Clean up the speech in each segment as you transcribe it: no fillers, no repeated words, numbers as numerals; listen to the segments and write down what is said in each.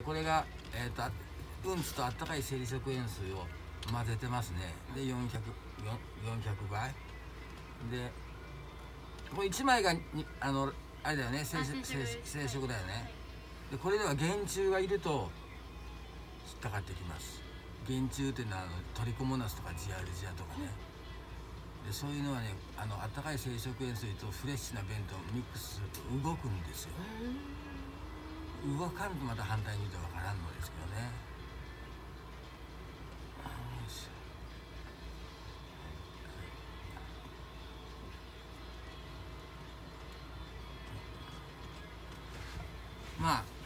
これがうんちとあったかい生理食塩水を混ぜてますね。で400倍で、これ1枚があれだよね、生食だよね。でこれでは原虫がいると引っかかってきます。原虫っていうのはトリコモナスとかジアルジアとかね。でそういうのはね、あったかい生食塩水とフレッシュな弁当をミックスすると動くんですよ。動かんとまた反対に言うとわからんのですけどね。まあ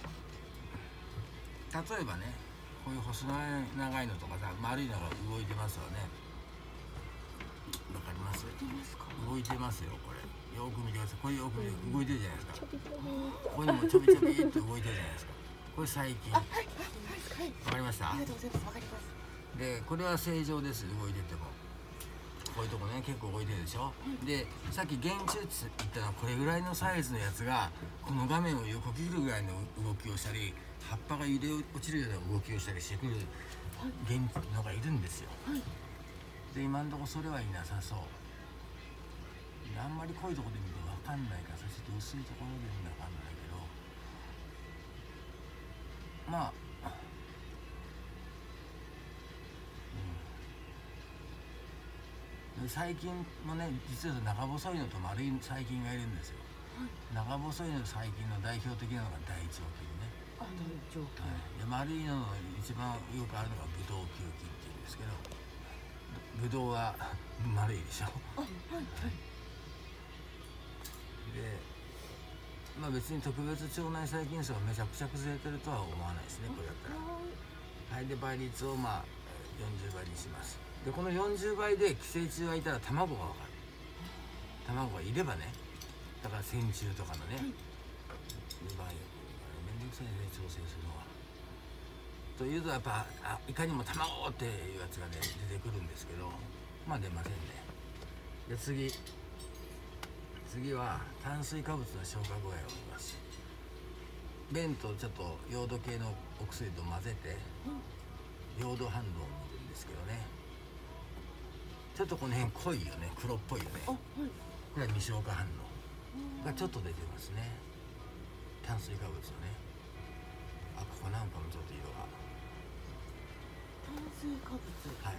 例えばね、こういう細長いのとかさ、丸いのが動いてますよね。わかります？動いてますよ。これよく見てください。これよく見て動いてるじゃないですか。ここにもちょびちょびっと動いてるじゃないですか。これ細菌。わかりました？ありがとうございます。わかります。でこれは正常です。動いててもこういうとこね、結構動いてるでしょ。でさっき原虫って言ったのはこれぐらいのサイズのやつがこの画面を横切るぐらいの動きをしたり、葉っぱが揺れ落ちるような動きをしたりしてくるのがいるんですよ。で今のところそれはいなさそう。あんまり濃いところで見ると分かんないから、そして薄いところで見ると分かんないけど、まあ細菌もね、実は長細いのと丸い細菌がいるんですよ。長細いの細菌の代表的なのが大腸菌ね。 大腸菌。 で丸いのの一番よくあるのがブドウ球菌っていうんですけど、ブドウは丸いでしょ。でまあ別に特別腸内細菌数がめちゃくちゃ崩れてるとは思わないですね、これだったら。はい、で倍率をまあ40倍にします。でこの40倍で寄生虫がいたら卵が分かる。卵がいればね、だから線虫とかのね、2倍めんどくさいね、調整するのは。というとやっぱいかにも卵っていうやつがね出てくるんですけど、まあ出ませんね。で次は炭水化物の消化具合を見ます。便とちょっとヨード系のお薬と混ぜてヨード反応を見るんですけどね、ちょっとこの辺濃いよね、黒っぽいよね。これは未消化反応がちょっと出てますね、炭水化物をね。ここなんかもちょっと色が炭水化物、 はい、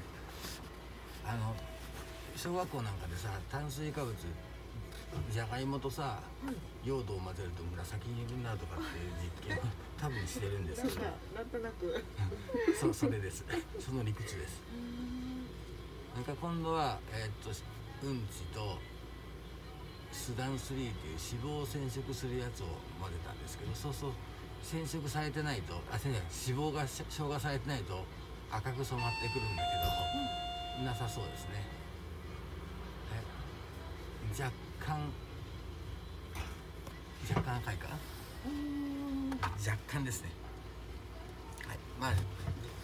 小学校なんかでさ、炭水化物じゃがいもとさ、ヨードを混ぜると紫色になるとかっていう実験を多分してるんですけど、 なんとなくそれです。その理屈です。なんか今度はうんちとスダン3っていう脂肪を染色するやつを混ぜたんですけど、そう染色されてないと、脂肪が消化されてないと赤く染まってくるんだけど、なさそうですね。若干赤いかな。若干ですね。はい、まあ